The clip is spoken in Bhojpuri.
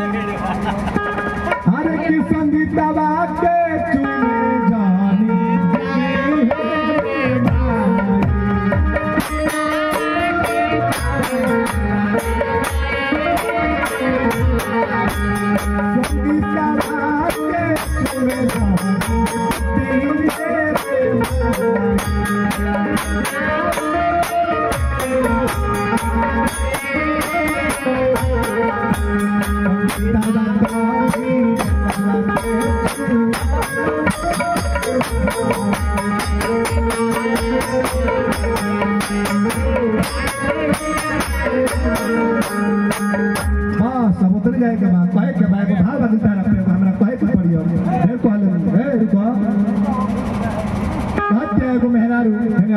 हर की संगीतवा के चुने जानी समुद्र जाए के बाद कहे के बाद भाव बदलता रहते हैं हमरा कहे के पड़ियो हे कहले हे रुको कहते एगो मेहरारू